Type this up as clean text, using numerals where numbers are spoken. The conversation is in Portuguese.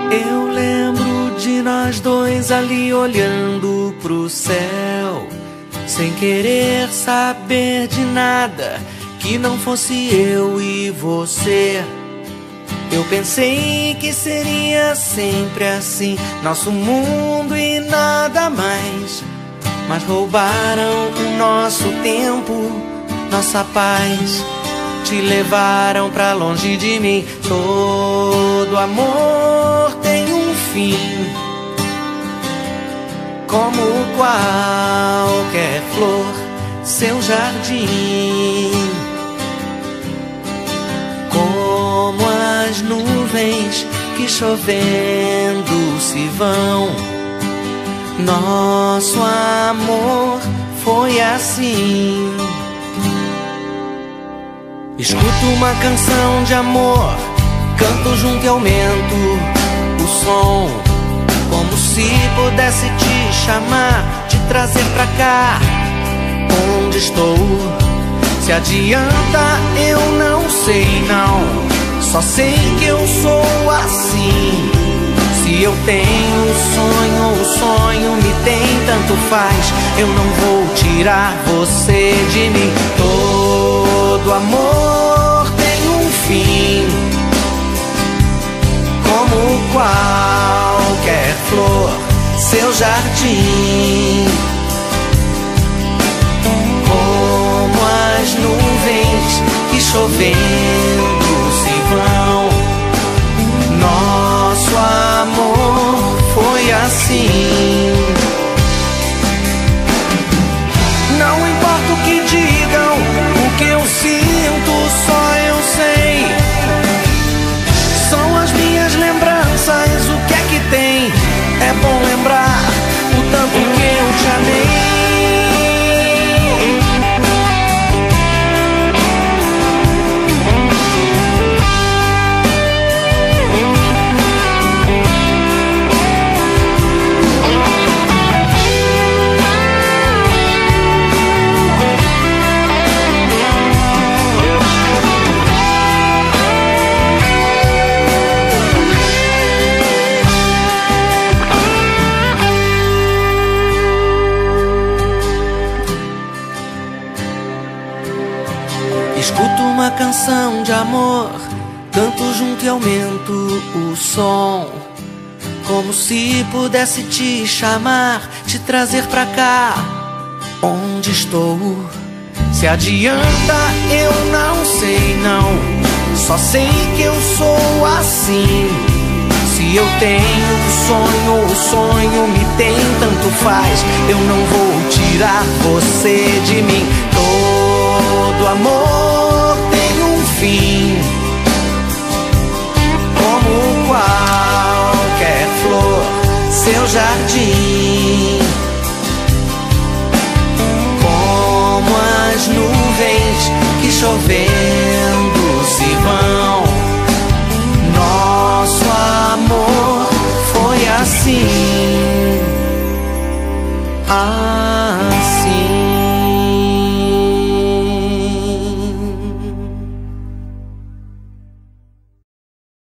Eu lembro de nós dois ali olhando pro céu, sem querer saber de nada que não fosse eu e você. Eu pensei que seria sempre assim, nosso mundo e nada mais. Mas roubaram o nosso tempo, nossa paz. Te levaram pra longe de mim. Todo amor tem um fim, como qualquer flor, seu jardim. Como as nuvens que chovendo se vão, nosso amor foi assim. Escuto uma canção de amor, canto junto e aumento o som, como se pudesse te chamar, te trazer pra cá, onde estou. Se adianta, eu não sei não, só sei que eu sou assim. Se eu tenho sonho, o sonho me tem, tanto faz. Eu não vou tirar você de mim. Todo amor tem um fim, como qualquer flor, seu jardim. Como as nuvens que chovendo se vão, nosso amor foi assim. Não importa o que digam, o que eu sinto só eu sei. São as minhas lembranças, o que é que tem? É bom lembrar o tanto que eu te amei. Escuto uma canção de amor, canto junto e aumento o som, como se pudesse te chamar, te trazer pra cá, onde estou. Se adianta, eu não sei não, só sei que eu sou assim. Se eu tenho sonho, o sonho me tem, tanto faz. Eu não vou tirar você de mim. Todo amor tem um fim, como qualquer flor, seu jardim. Como as nuvens que chovendo se vão, nosso amor foi assim.